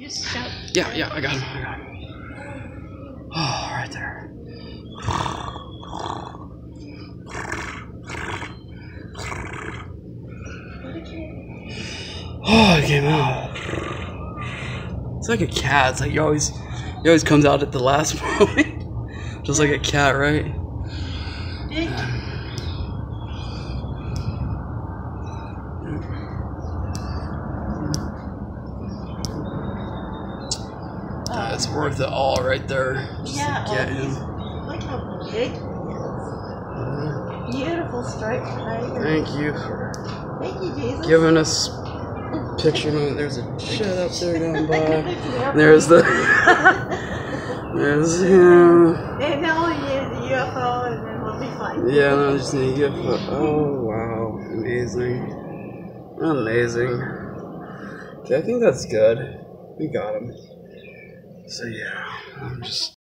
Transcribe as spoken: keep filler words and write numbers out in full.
Just shout. Yeah, yeah, I got him. I got him. Oh, right there. Oh, it came out. It's like a cat. It's like you always, he always comes out at the last moment, just like a cat, right? That's worth it all right there. Just Yeah, to get oh, him. Look how big he is. Beautiful striped tiger. Thank you for Thank you, Jesus. giving us a picture. There's a shed up there down by. There's the. There's him. And now we use the U F O and then we'll be fine. Yeah, no, just need U F O. Oh, wow. Amazing. Amazing. Okay, I think that's good. We got him. So, yeah, I'm just.